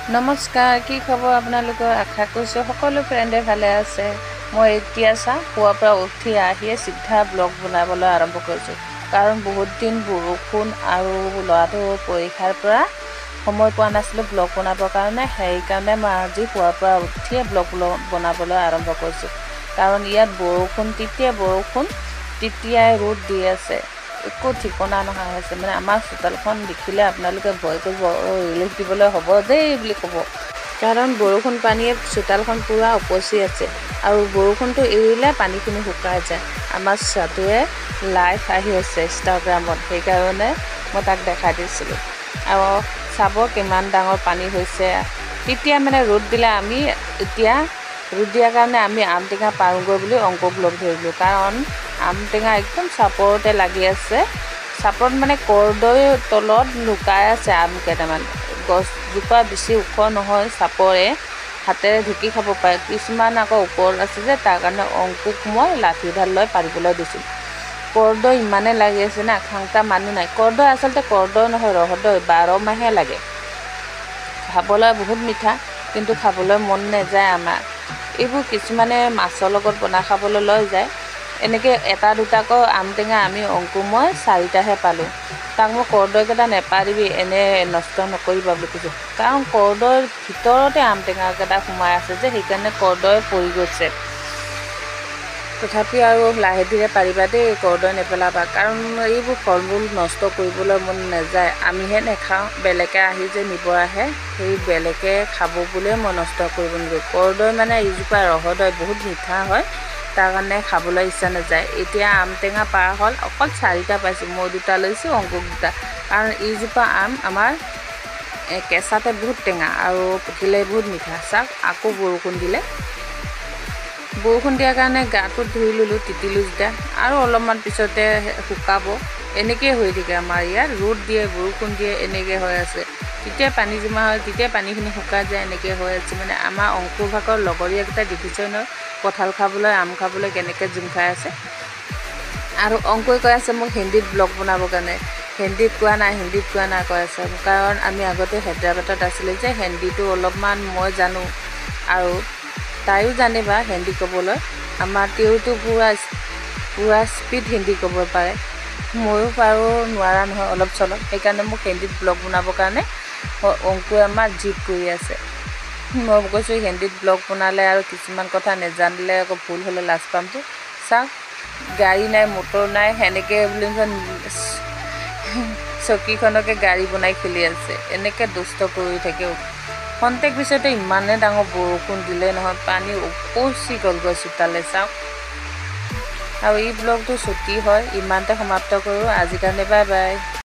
নমস্কাৰ, কি খবৰ আপোনালোকৰ? আশা কৰিছোঁ সকলো ফ্ৰেণ্ডে ভালে আছে। মই এতিয়া পুৱাৰ পৰা উঠি আহিয়ে চিধা ব্লগ বনাবলৈ আৰম্ভ কৰিছোঁ। কাৰণ বহুত দিন বৰষুণ আৰু ল'ৰাটোৰ পৰীক্ষাৰ পৰা সময় পোৱা নাছিলোঁ ব্লগ বনাবৰ কাৰণে। সেইকাৰণে মই আজি পুৱাৰ পৰা উঠিয়ে ব্লগ বনাবলৈ আৰম্ভ কৰিছোঁ। কাৰণ ইয়াত বৰষুণ তেতিয়াই ৰ'দ দি আছে, একো ঠিকনা নোহোৱা হৈছে। মানে আমাৰ চোতালখন দেখিলে আপোনালোকে ভয় কৰিব, ৰিলিফ দিবলৈ হ'ব দেই বুলি ক'ব। কাৰণ বৰষুণ পানীয়ে চোতালখন পূৰা উপচি আছে আৰু বৰষুণটো এৰিলে পানীখিনি শুকাই যায়। আমাৰ ছাতুৱে লাইভ আহি আছে ইনষ্টাগ্ৰামত, সেইকাৰণে মই তাক দেখাই দিছিলোঁ। আৰু চাব কিমান ডাঙৰ পানী হৈছে। তেতিয়া মানে ৰ'দ দিলে ৰ'দ দিয়াৰ কাৰণে আমি আম টেঙা পাৰোঁগৈ বুলি অংকুক লগ ধৰিলোঁ। কাৰণ আম টেঙা একদম চাপৰতে লাগি আছে। চাপৰত মানে কৰ্দৈৰ তলত লুকাই আছে আম কেইটামান। গছজোপা বেছি ওখ নহয়, চাপৰে হাতেৰে ঢুকি খাব পাৰে। কিছুমান আকৌ ওপৰত আছে যে, তাৰ কাৰণে অংকুক মই লাঠিডাল লৈ পাৰিবলৈ দিছোঁ। কৰ্দৈ ইমানেই লাগি আছে না, খাওঁতা মানুহ নাই। কৰ্দৈ আচলতে কৰ্দৈ নহয়, ৰহদৈ, 12 মাহে লাগে। খাবলৈ বহুত মিঠা, কিন্তু খাবলৈ মন নাযায় আমাৰ। এইবোৰ কিছুমানে মাছৰ লগত বনাই খাবলৈ লৈ যায়। এনেকৈ এটা দুটাকৈ আম টেঙা আমি মই 4টাহে পালোঁ। তাক মই কৰ্দৈকেইটা নেপাৰিবি, এনে নষ্ট নকৰিবা বুলি কৈছোঁ। কাৰণ কৰ্দৈৰ ভিতৰতে আম টেঙাকেইটা সোমাই আছে যে, সেইকাৰণে কৰ্দৈ পৰি গৈছে। তথাপি আৰু লাহে ধীৰে পাৰিবা দেই, কৰ্দৈ নেপেলাবা। কাৰণ এইবোৰ ফল মূল নষ্ট কৰিবলৈ মন নাযায়। আমিহে নেখাওঁ, বেলেগে আহি যে নিব আহে, সেই বেলেগে খাব বুলিয়ে মই নষ্ট কৰিব নিদিওঁ। কৰ্দৈ মানে এইজোপা ৰহদৈ বহুত মিঠা হয়, তাৰ কাৰণে খাবলৈ ইচ্ছা নাযায়। এতিয়া আম টেঙা পাৰ হ'ল, অকল 4টা পাইছোঁ। মই 2টা লৈছোঁ, অংকুক 2টা। কাৰণ এইজোপা আম আমাৰ কেঁচাতে বহুত টেঙা আৰু পকিলে বহুত মিঠা। চাওক, আকৌ বৰষুণ দিলে। বৰষুণ দিয়াৰ কাৰণে গাটো ধুই ল'লোঁ, তিতিলোঁ যেতিয়া। আৰু অলপমান পিছতে শুকাব। এনেকৈয়ে হৈ থাকে আমাৰ ইয়াত, ৰ'দ দিয়ে বৰষুণ দিয়ে, এনেকৈ হৈ আছে। তেতিয়া পানী জমা হয়, তেতিয়া পানীখিনি শুকাই যায়, এনেকৈ হৈ আছে। মানে আমাৰ অংকুৰ ভাগৰ লগৰীয়াকেইটা দেখিছে নহয়, কঁঠাল খাবলৈ, আম খাবলৈ কেনেকৈ জুম খাই আছে। আৰু অংকুৰে কৈ আছে মোক হিন্দীত ব্লগ বনাবৰ কাৰণে। হিন্দীত কোৱা নাই কৈ আছে। কাৰণ আমি আগতে হায়দৰাবাদত আছিলোঁ যে, হিন্দীটো অলপমান মই জানো আৰু তাইও জানিবা হিন্দী ক'বলৈ। আমাৰ তেওঁতো পূৰা স্পীড হিন্দী ক'ব পাৰে। ময়ো পাৰোঁ, নোৱাৰা নহয় অলপ চলপ। সেইকাৰণে মোক হিন্দীত ব্লগ বনাবৰ কাৰণে অংকুৰে আমাৰ জিদ কৰি আছে। মই কৈছোঁ হিন্দীত ব্লগ বনালে আৰু কিছুমান কথা নেজানিলে আকৌ ভুল হ'লে লাজ পামতো। চাওক, গাড়ী নাই, মটৰ নাই, সেনেকৈ বুলি চকীখনকে গাড়ী বনাই খেলি আছে। এনেকৈ দুষ্ট কৰি থাকে। খন্তেক পিছতে ইমানে ডাঙৰ বৰষুণ দিলে নহয়, পানী উপচি গ'লগৈ চোতালে। চাওক, আৰু এই ব্লগটো ছুটি হয়, ইমানতে সমাপ্ত কৰোঁ। আজিৰ কাৰণে বাই বাই।